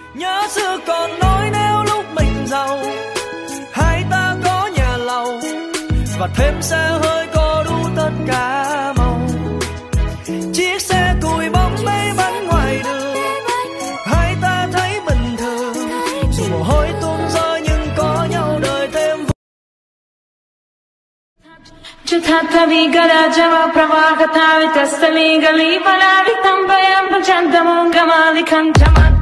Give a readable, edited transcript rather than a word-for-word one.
Nhớ xưa còn nói nếu lúc mình giàu, hai ta có nhà lầu và thêm xe hơi có đủ tất cả màu. Chiếc xe cùi bóng bay bắn ngoài đường, hai ta thấy bình thường. Dù mồ hôi tuôn rơi nhưng có nhau đời thêm. Chutatavi garajava pravakatavi tastali gali valavi tambayam chantamon gamali kantamat.